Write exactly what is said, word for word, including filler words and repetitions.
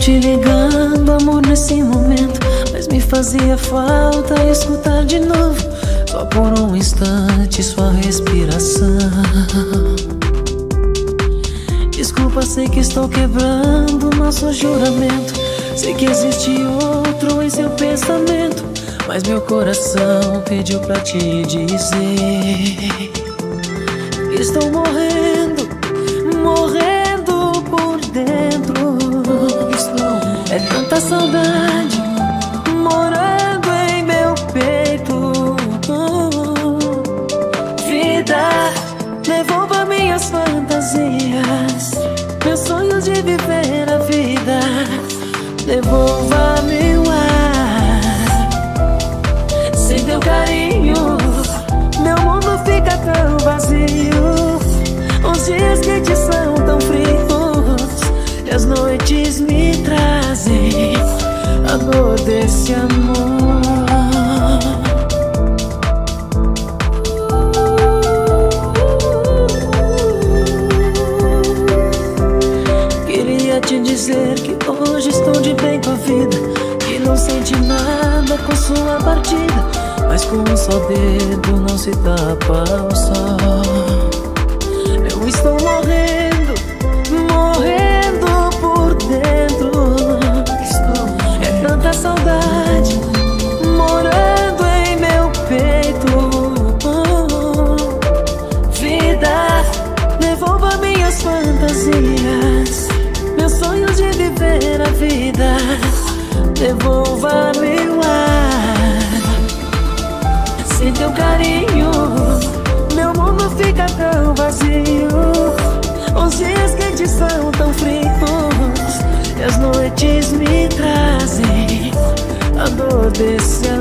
te ligando, amor, nesse momento, mas me fazia falta escutar de novo, só por um instante, sua respiração. Desculpa, sei que estou quebrando nosso juramento, sei que existe outro em seu pensamento, mas meu coração pediu pra te dizer: estou morrendo, morrendo por dentro. É tanta saudade morando em meu peito. Vida, devolva minhas fantasias, meus sonhos de viver a vida. Devolva-me o ar. Sem teu carinho, meu mundo fica tão vazio. Os dias quentes são tão frios e as noites me trazem a dor desse amor. Queria te dizer que hoje estou de bem com a vida, que não sente nada com sua partida, mas com um só dedo não se tapa o sol. Eu estou morrendo, morrendo por dentro. É tanta saudade morando em meu peito. Vida, devolva minhas fantasias, meus sonhos de viver a vida. Devolva-me o ar. Sem teu carinho, meu mundo fica tão vazio. Os dias quentes são tão frios e as noites me trazem a dor desse amor.